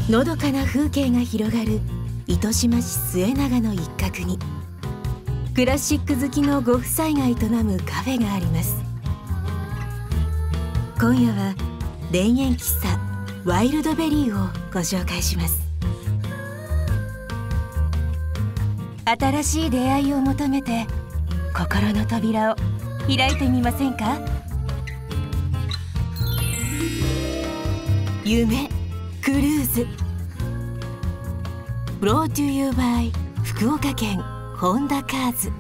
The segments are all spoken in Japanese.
のどかな風景が広がる糸島市末長の一角にクラシック好きのご夫妻が営むカフェがあります。今夜は田園喫茶ワイルドベリーをご紹介します。新しい出会いを求めて心の扉を開いてみませんか？夢クルーズ Brought to you by 福岡県ホンダカーズ。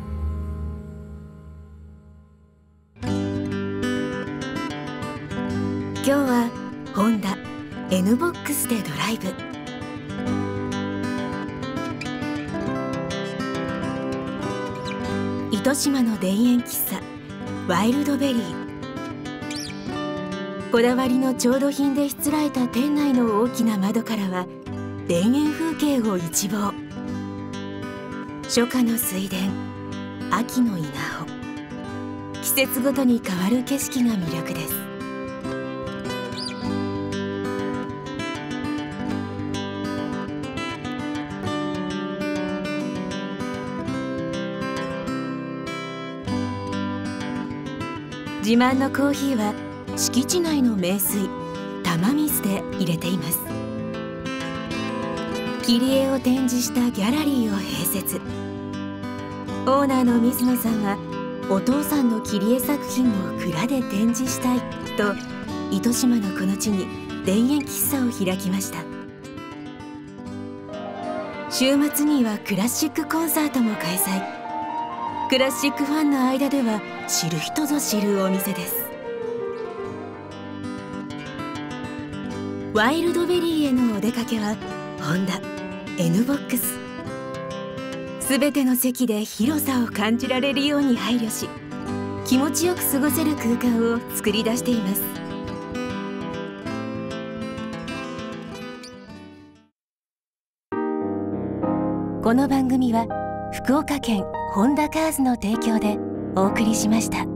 今日はホンダ N ボックスでドライブ。糸島の田園喫茶ワイルドベリー。こだわりの調度品でしつらえた店内の大きな窓からは田園風景を一望。初夏の水田、秋の稲穂、季節ごとに変わる景色が魅力です。自慢のコーヒーは敷地内の名水玉水で入れています。切り絵を展示したギャラリーを併設。オーナーの水野さんはお父さんの切り絵作品を蔵で展示したいと糸島のこの地に田園喫茶を開きました。週末にはクラシックコンサートも開催。クラシックファンの間では知る人ぞ知るお店です。ワイルドベリーへのお出かけはホンダ N ボックス。すべての席で広さを感じられるように配慮し、気持ちよく過ごせる空間を作り出しています。この番組は福岡県ホンダカーズの提供でお送りしました。